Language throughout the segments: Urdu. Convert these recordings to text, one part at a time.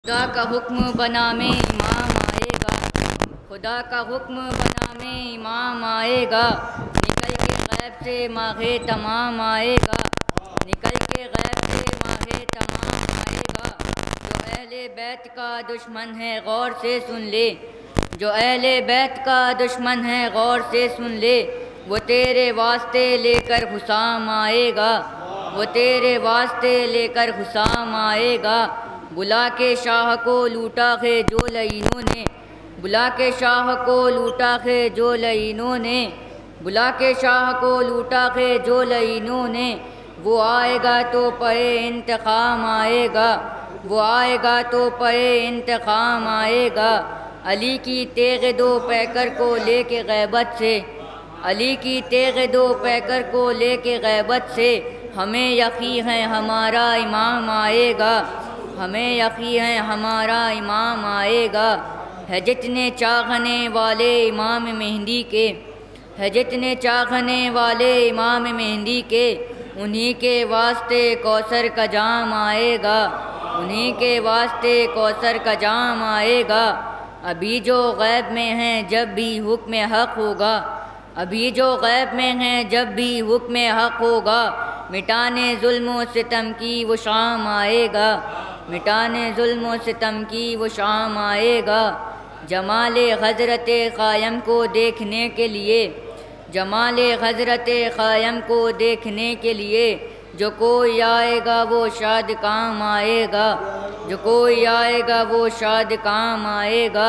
خدا کا حکم بنا میں امام آئے گا، خدا کا حکم بنا میں امام آئے گا، نکل کے غیب سے ماہ تمام آئے گا، نکل کے غیب سے ماہ تمام آئے گا۔ جو اہل بیت کا دشمن ہے غور سے سن لے، جو اہل بیت کا دشمن ہے غور سے سن لے، وہ تیرے واسطے لے کر حسام آئے گا، وہ تیرے واسطے لے کر حسام آئے گا۔ بلا کے شاہ کو لوٹا ہے جو لعینوں نے، بلا کے شاہ کو لوٹا ہے جو لعینوں نے، بلا کے شاہ کو لوٹا ہے جو لعینوں نے۔ وہ آئے گا تو پے انتقام آئے گا، وہ آئے گا تو پے انتقام آئے گا۔ علی کی تیغ دو پیکر کو لے کے غیبت سے، علی کی تیغ دو پیکر کو لے کے غیبت سے، ہمیں یقین ہے ہمارا امام آئے گا، ہمیں یقین ہے ہمارا امام آئے گا۔ ہے جتنے چاہنے والے امام مہدی کے، ہے جتنے چاہنے والے امام مہدی کے، انہی کے واسطے کوثر کا جام آئے گا، انہی کے واسطے کوثر کا جام آئے گا۔ ابھی جو غیب میں ہیں جب بھی حکم حق ہوگا، ابھی جو غیب میں ہیں جب بھی حکم حق ہوگا، مٹانے ظلم و ستم کی وہ شام آئے گا، مٹانے ظلم و ستم کی وہ شام آئے گا۔ جمال حضرت قائم کو دیکھنے کے لیے، جمال حضرت قائم کو دیکھنے کے لیے، جو کوئی آئے گا وہ شاد کام آئے گا، جو کوئی آئے گا وہ شاد کام آئے گا۔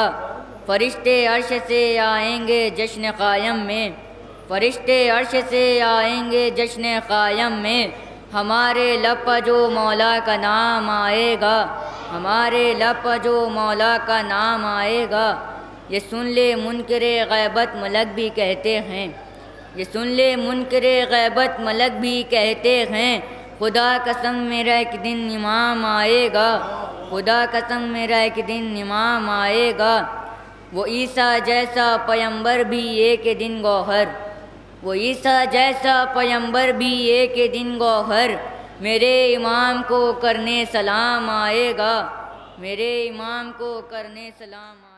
فرشتے عرش سے آئیں گے جشن قائم میں، فرشتے عرش سے آئیں گے جشن قائم میں، ہمارے لب پر جو مولا کا نام آئے گا، ہمارے لب پر جو مولا کا نام آئے گا۔ یہ سن لے منکر غیبت ملک بھی کہتے ہیں، یہ سن لے منکر غیبت ملک بھی کہتے ہیں، خدا قسم میرا ایک دن امام آئے گا، خدا قسم میرا ایک دن امام آئے گا۔ وہ عیسیٰ جیسا پیمبر بھی ایک دن گوہر، وہ عیسیٰ جیسا پیمبر بھی ایک دن گوہر، میرے امام کو کرنے سلام آئے گا، میرے امام کو کرنے سلام آئے گا۔